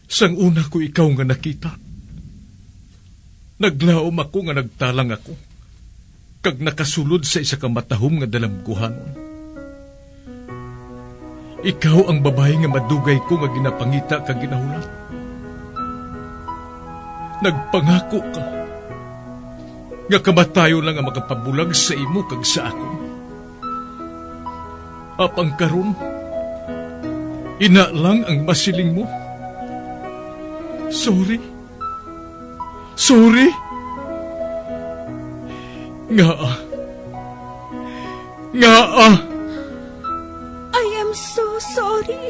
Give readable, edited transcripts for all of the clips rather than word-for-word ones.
Sang una ko ikaw nga nakita. Naglaom ako nga nagtalang ako. Kag nakasulod sa isa ka matahom nga dalamguhanon. Ikaw ang babae nga madugay ko nga ginapangita kag ginahulat. Nagpangako ka nga kamatayo lang ang makapabulag sa imo kag sa ako. Apang karon, ina lang ang masiling mo. Sorry. Ngaa. I am so sorry.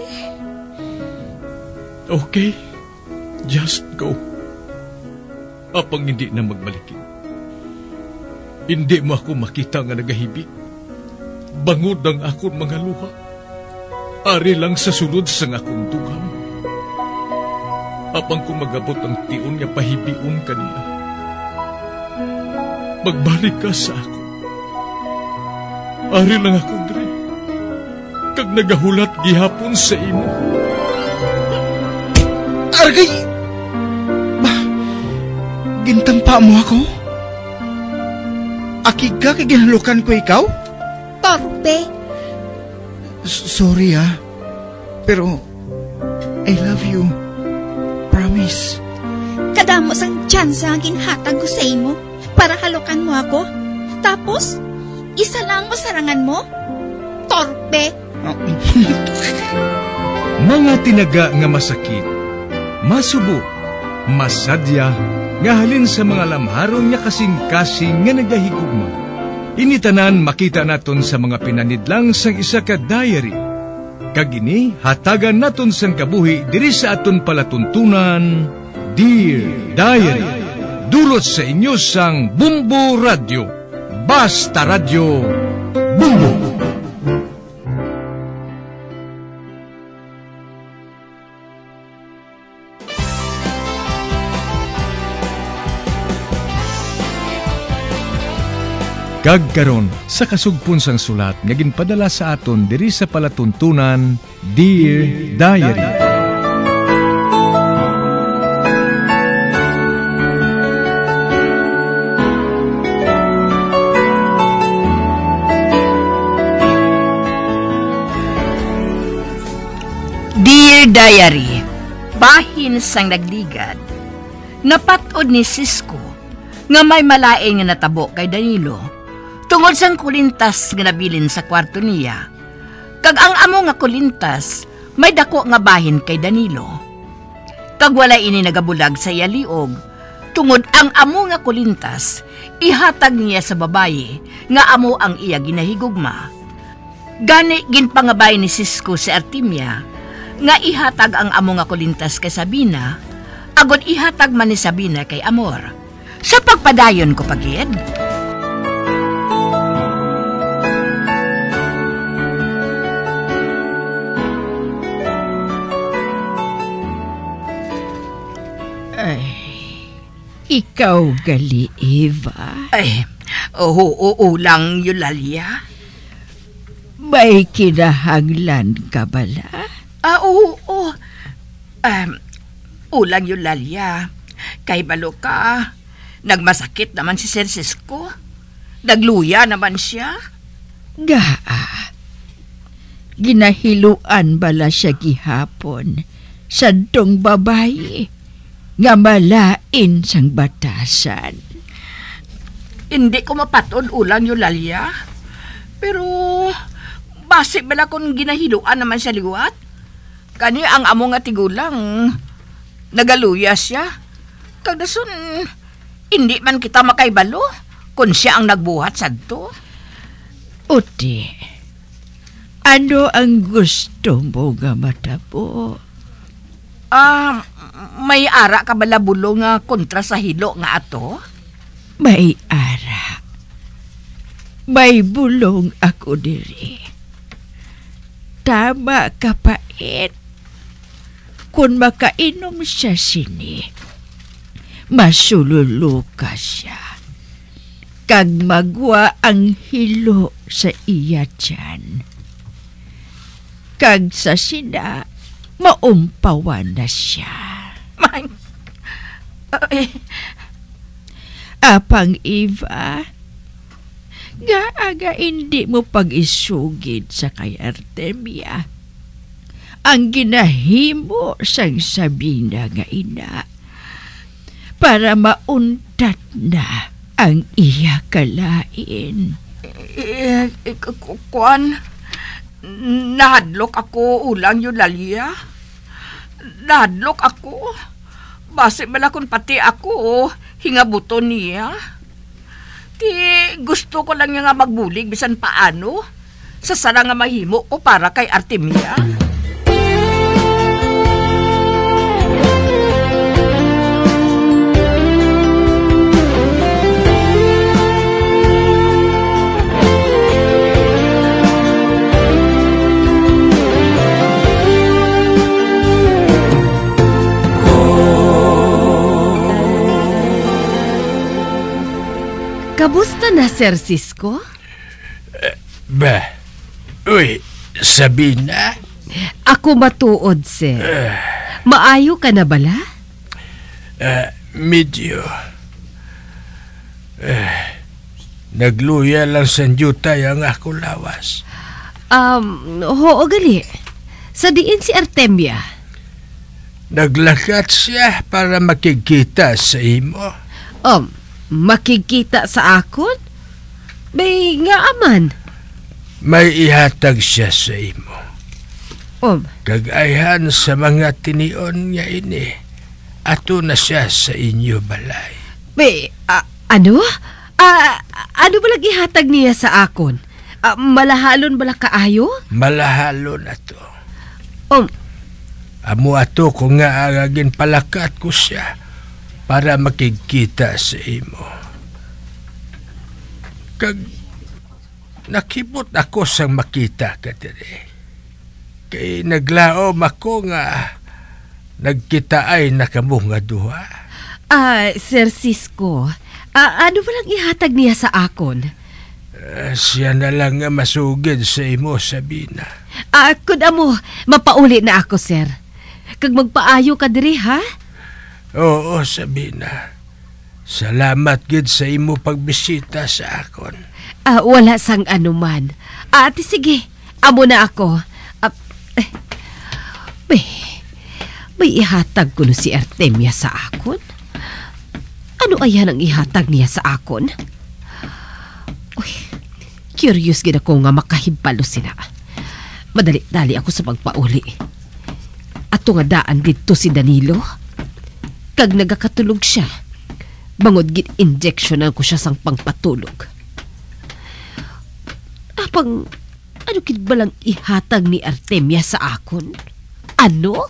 Okay, just go. Apang hindi na magbalikin. Hindi mo ako makita nga nagahibik. Bangod ang akong mga luha. Ari lang sa sulod sa akong dugham. Apang kung magabot ang tion nga pahibiun kanila. Magbalik ka sa ako. Ari lang ako, Dre. Kag nagahulat gihapon sa imo. Argay! Gintampa mo ako? Akiga kay ginalukan ko ikaw? Torpe. Sorry pero I love you. Promise. Kadamo sang tsansa ang ginhatag ko sa imo para halukan mo ako. Tapos, isa lang masarangan mo? Torpe. Mga tinaga nga masakit, masubo, masadya, nga halin sa mga lamharon nga kasing-kasing nga nagahigugma. Initanan makita naton sa mga pinanidlang sang isa ka diary. Kagini hatagan naton sang kabuhi diri sa aton palatuntunan, Dear Diary. Dulot sa inyo sang Bumbo Radio. Basta Radio Bumbo. Kagkaron sa kasugpon sang sulat nga ginpadala sa aton diri sa palatuntunan, Dear Diary. Dear Diary, bahin sang nagligad, napatod ni Cisco nga may malaing nga natabo kay Danilo tungod sang kulintas nga nabilin sa kwarto niya. Kag ang amo nga kulintas may dako nga bahin kay Danilo. Kag wala ini nagabulag sa iya liog tungod ang amo nga kulintas ihatag niya sa babaye nga amo ang iya ginahigugma. Gani ginpangabay ni Cisco si Artemia nga ihatag ang amo nga kulintas kay Sabina, agod ihatag man ni Sabina kay Amor. Sa pagpadayon ko pagid. Ay, ikaw gali, Eva. Ay, oo lang, Eulalia. May kinahanglan ka bala? Oo. Ulang Eulalia. Kay balo ka, nagmasakit naman si Sir Cisco. Nagluya naman siya. Ginahiluan bala siya gihapon sa dong babae nga malain sang batasan. Hindi ko mapatod, ulang Eulalia. Pero base bala kung ginahiluan naman siya liwat. Kani ang amo nga tigulang nagaluya siya. Kagdason, hindi man kita makaibalo kung siya ang nagbuhat sadto. Uti, ano ang gusto mo nga matabo? May ara ka bala bulo nga kontra sa hilo nga ato? May ara. May bulong ako diri. Tama ka pait. Kung makainom siya sini, masululu ka siya. Kag magwa ang hilo sa iya tiyan. Kag sa sina, maumpawan na siya. May... Apang Eva, gaaga hindi mo pag-isugid sa kay Artemia ang ginahimo sang Sabina nga ina para mauntat na ang iya kalain. Kuan, nahadlok ako ulang yun, Lalia. Nahadlok ako. Base malakon pati ako, hingabuto niya. Ti gusto ko lang niya nga magbulig bisan paano. Sa sara nga mahimo ko para kay Artemia. Kamusta na, Sir Cisco? Uy, Sabina? Ako matuod, sir. Maayo ka na bala? Medyo. Nagluya lang sa jutay ang ako lawas. Oo gali. Sa diin si Artemia? Naglakat siya para makikita sa imo. Makikita sa akon? May nga aman. May ihatag siya sa imo. Kagayhan sa mga tinion nga ini. Ato na siya sa inyo balay. Ano? Ano ba lang ihatag niya sa akon? Malahalon bala kaayo? Malahalon ato. Amo ato ko nga agagin palakat ko siya para makikita sa imo. Kag nakibot ako sang makita ka diri. Kay naglaom ako nga nagkita ay nakamo nga duha. Sir Cisco, ano ba lang ihatag niya sa akon? Siya na lang nga masugid sa imo, Sabina. Kung amo, mapauli na ako, sir. Kag magpaayo ka diri, ha? Oo, Sabina. Salamat gid sa imo pagbisita sa akon. Wala sang anuman. Ate, sige. Amo na ako. May ihatag ko no si Artemia sa akon? Ano ayan ang ihatag niya sa akon? Uy, curious gid ako nga makahibalo sila. Madali-dali ako sa pagpauli. Ato nga daan dito si Danilo. Kag nagakatulog siya, bangod gid injectionan ko siya sang pangpatulog. Apang, ano gid balang ihatag ni Artemia sa akon? Ano?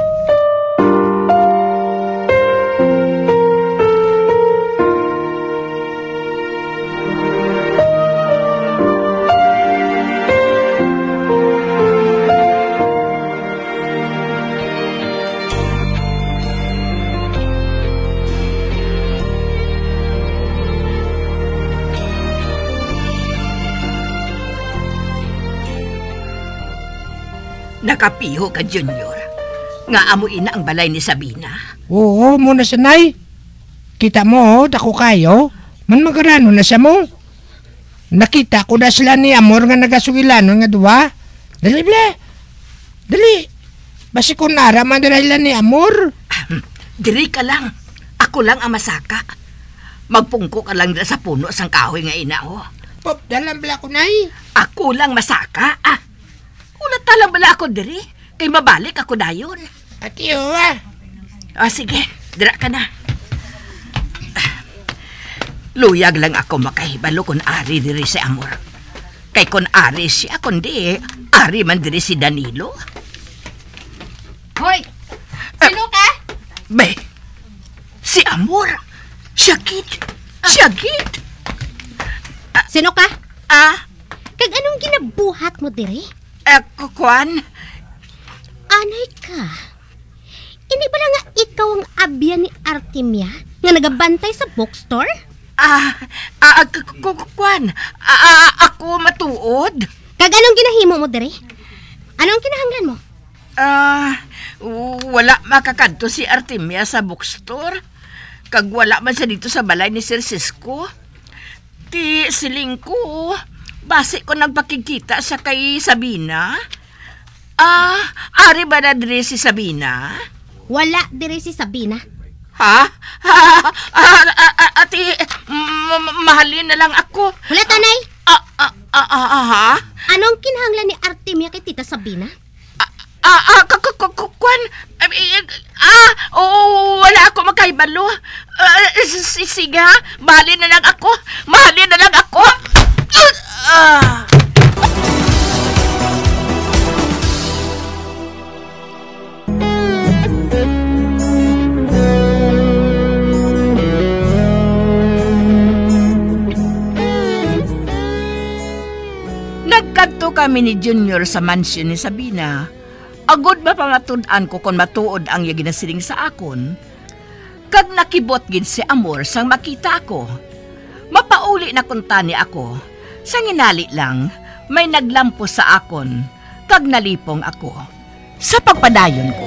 Nakapiho ka, Junior. Nga amuin na ang balay ni Sabina. Oo, muna sanay. Kita mo, dako kayo. Man magarano na siya mo. Nakita ko na sila ni Amor nga nagasugilanon nga duwa. Dali, ble. Dali. Basi ko naraman nila ni Amor. Diri ka lang. Ako lang ang masaka. Magpungko ka lang sa puno sang kahoy nga inao. Pop, dalam bala ko, nay. Ako lang masaka. Ulat talang bala ako diri. Kay mabalik ako dayon. Atiyo, sige. Dira ka na. Luyag lang ako makahibalo kung ari diri si Amor. Kay kung ari siya, kundi ari man diri si Danilo. Hoy! Sino ka? Si Amor. Siya gid. Sino ka? Kag anong ginabuhat mo diri? Kuan? Anay ka. Ini ba nga ikaw ang abya ni Artemia nga nagabantay sa bookstore? Kuan? Ako matuod? Kag anong ginahimo mo diri? Anong kinahanglan mo? wala makakadto si Artemia sa bookstore. Kag wala man siya dito sa balay ni Sir Cisco. Ti siling ko, base ko nagpakikita siya kay Sabina. Ari ba na dire si Sabina? Wala dire si Sabina. Ha? Ati, mahalin na lang ako. Wala, tanay. Ha? Anong kinahanglan ni Artemia kay Tita Sabina? Kwan? Wala ako makaibalo. Sige, mahalin na lang ako. Mahalin na lang ako. Nagkadto kami ni Junior sa mansion ni Sabina. Agod mapangatun-an ko kung matuod ang iya ginasiling sa akon. Kag nakibot gid si Amor sang makita ako. Mapauli na kuntani ako. Sang inali lang, may naglampo sa akon. Kag nalipong ako. Sa pagpadayon ko.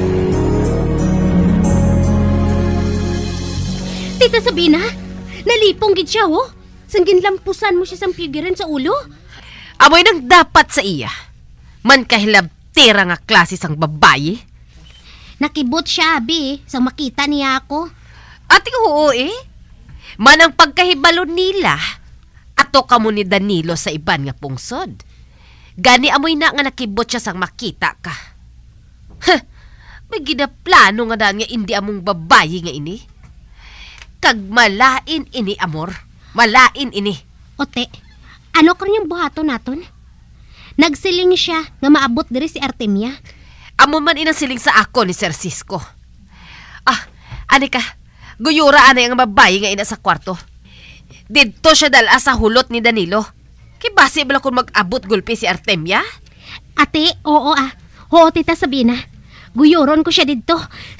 Tita Sabina, nalipong gid siya, oh. Sang ginlampusan mo siya sang pigiran sa ulo. Amoy nang dapat sa iya. Man kahilabtira nga klase sang babayi. Nakibot siya, abi, sang makita niya ako. Ati oo Manang pagkahibalo nila, ato kamo ni Danilo sa iban nga pungsod. Gani amoy na nga nakibot siya sang makita ka. May ginaplano nga daan nga hindi among babayi nga ini. Kag malain ini, Amor. Malain ini. Ote, ano kanyang buhato naton? Nagsiling siya nga maabot diri si Artemia. Amo man inang siling sa ako ni Sir Cisco. Ani ka, guyura anay ang babayi nga ina sa kwarto. Dito siya dala sa hulot ni Danilo. Kibasi bala kung mag-abot gulpi si Artemia? Ate, oo Oo, Tita Sabina. Guyuron ko siya dito.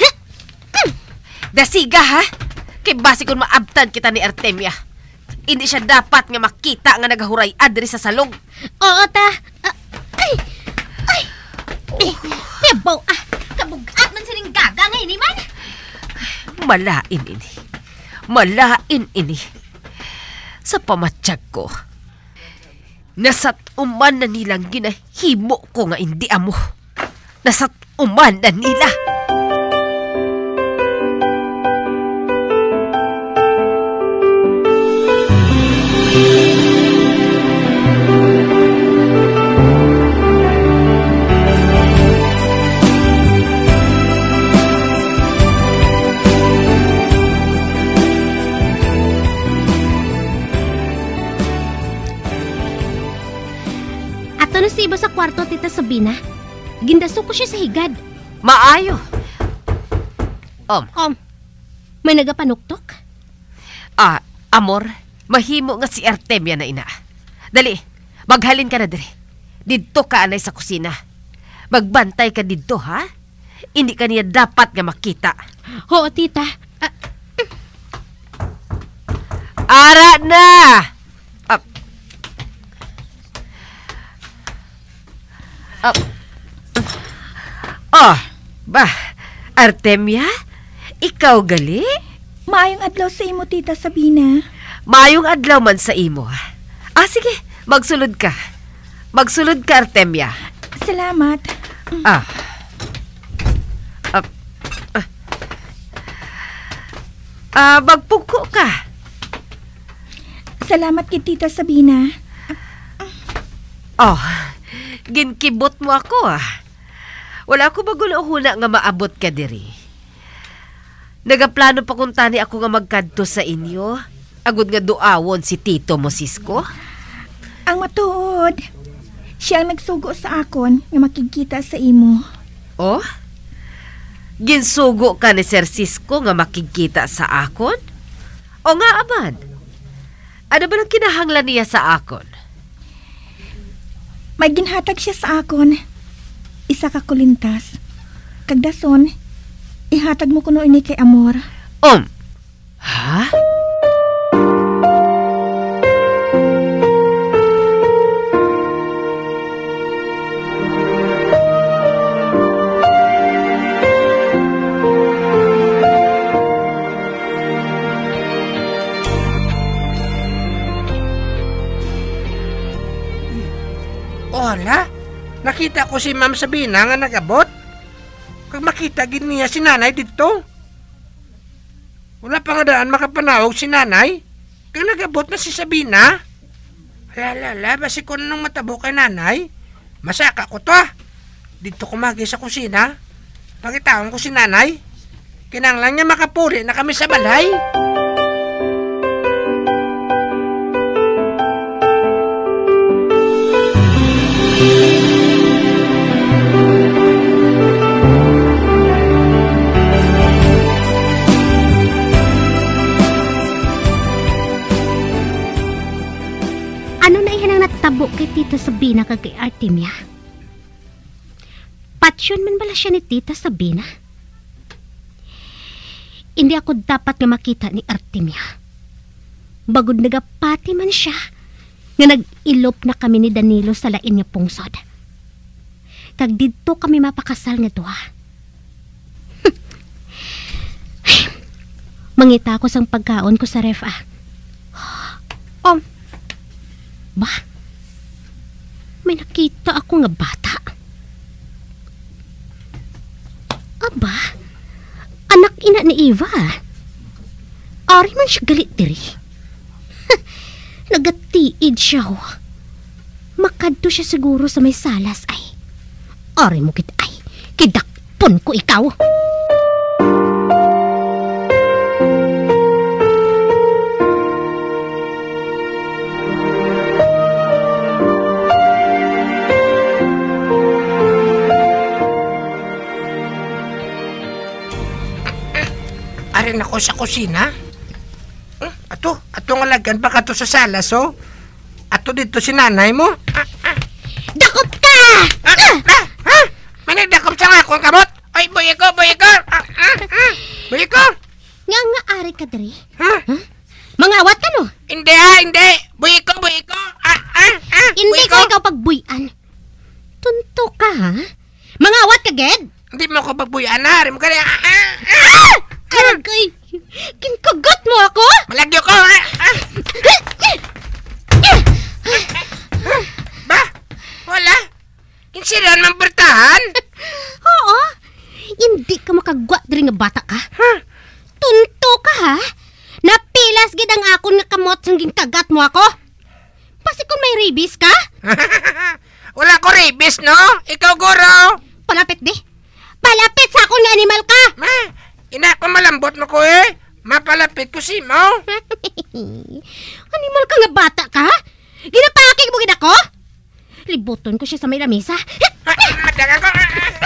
Dasiga ha? Kibasi kung maabtan kita ni Artemia. Hindi siya dapat nga makita nga nagahuray adri sa salong. Oo, ta. Yabaw, kabugat man sining gaga ngayon, man. Malain ini. Sa pamatsyag ko, nasat uman na nilang ginahimo ko nga hindi amo. Nasat uman na nila. Siba sa kwarto, Tita Sabina. Gindaso ko siya sa higad. Maayo. May nagapanuktok? Amor, mahimo nga si Artemia na ina. Dali, maghalin ka na dire. Dito ka anay sa kusina. Magbantay ka dito, ha? Hindi ka niya dapat nga makita. Oo, Tita. Ara na! Artemia? Ikaw gali? Maayong adlaw sa imo, Tita Sabina. Maayong adlaw man sa imo. Sige, magsulod ka. Magsulod ka, Artemia. Salamat. Magpuko ka. Salamat kay Tita Sabina. Ginkibot mo ako, Wala ko bagulahuna nga maabot ka diri. Nagaplano pa kung tani ako nga magkadto sa inyo. Agud nga duawon si Tito mo, Cisco. Ang matuod, siya ang nagsugo sa akon nga makikita sa imo. Ginsugo ka ni Sir Cisco nga makikita sa akon? O nga, aman? Ano ba nang kinahanglan niya sa akon? May ginhatag siya sa akon. Isa ka kulintas. Kagdason, ihatag mo kuno ini kay Amor. Ha? makita ko si Ma'am Sabina nga nagabot. Kag makita gid niya si nanay dito. Wala pa nga daan makapanawag si nanay. Kag nagabot na si Sabina. Lala, basi ko nung matabo kay nanay. Masaka ko to Dito kumagi sa kusina. Pagitaon ko si nanay. Kinanglan niya makapuli na kami sa balay. Ano na iyan ang natabo kay Tita Sabina kag kay Artemia? Patsyon man bala siya ni Tita Sabina? Hindi ako dapat nga makita ni Artemia. Bagod nagapati man siya nga nag-ilop na kami ni Danilo sa lain nga pungsod. Kag dito kami mapakasal nga duha. Mangita ako sang pagkaon ko sa ref. Ba? May nakita ako nga bata. Aba? Anak ina ni Eva. Ari man siya galit diri. Nagatiid siya ho. Makadto siya siguro sa may salas ay. Ari mo kit ay. Kidakpon ko ikaw. Arin ako sa kusina. Ato nga lagan baka to sa salas, oh. Ato dito si nanay mo. Dakop ka! Managdakop sa nga akong kamot. Ay, buhay ko! Buhay ko! Nga ari ka diri? Mangawat ka no? Hindi. Buhay ko! Hindi ko ikaw pagbuyan. Tunto ka ha? Mangawat ka, Ged? Hindi mo ako pagbuyan na. Rin mo ka na. Aragay! Kinkagat mo ako? Malagyo ko! Ba? Wala? Insiran man bertahan? Oo. Hindi ka makagwa diri nga bata ka. Tunto ka ha? Napilas gid ang akon nga kamot sang ginkagat mo ako? Pasi kung may rabies ka? Wala ko rabies, no? Ikaw, guro. Palapit di. Palapit sa akon nga animal ka. Ina ko malambot mo ko eh. Mapalapit ko si mo. Animal ka nga bata ka? Ginapakig mo gid ako? Libuton ko siya sa may lamesa. Madagan ko.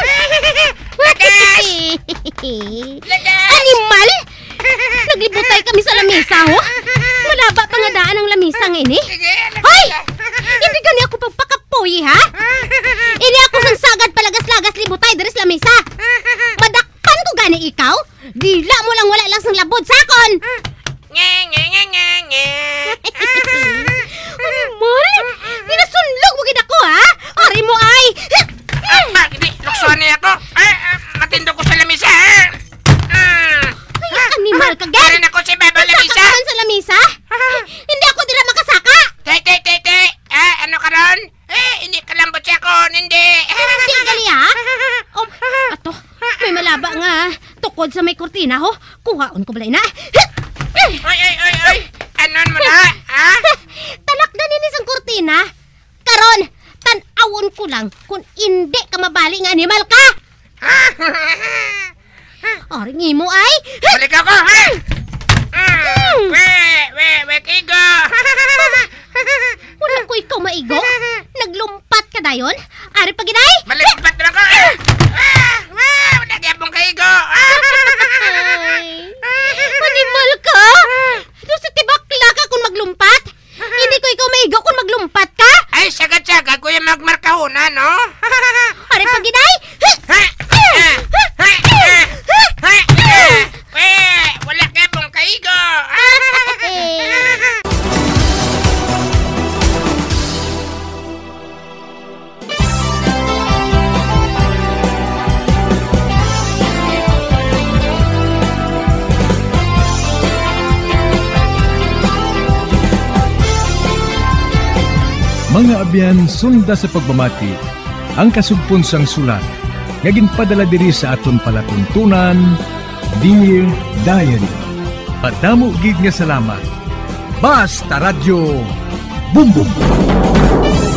Animal? Naglibutay kami sa lamesa, ho? Malaba pa nga daan ang lamesa nga ini. Hoy! Hindi gani ako pagpakapoy, ha? Ini ako sang sagad palagas-lagas libutay dari sa lamesa. Madakpan ko gani ikaw? Dila mo lang wala lang sang labod sakon. Animal? Ginasunlog mo gid ako, ha? Ari mo ay. Hindi, luksuan niya ako. Matindo ko sa lamisa, Animal ka, Ged! Karin ako si Beba lamisa. Saka ka sa lamisa? Hindi ako dila makasaka. Te. Ano ka ron? Hindi ka lambot siya ko. Hindi. Hindi gali, ha? Ato, may malaba nga tukod sa may kurtina, ho? Kuhaon ko balay na. Oy. Anon mo na, ha? Talakdan din isang kurtina. Karon, tan-awon ko lang kung hindi ka mabali nga animal ka. Oring imo ay. Balik ako, ha? We, kigo. Wala ko ikaw maigo. Naglumpat ka dayon. Ari pa ginay. Malumpat na ako. Nagyabong kaigo. Animal ka. Doon sa tibakla ka kung maglumpat. Hindi ko ikaw maigo kung maglumpat ka. Ay, sagat-sagat ko yung magmarkahuna, no? Ari pa ginay. Wala ka pong kaigo. Mga abyan, sunda sa pagmamati. ang kasugpon sang sulat nga ginpadala diri sa aton palatuntunan, Dear Diary. Padamo gid nga salamat. Basta Radio Bumbum.